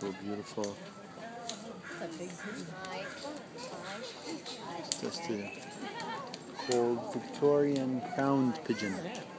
So beautiful. Just a cold Victorian crowned pigeon.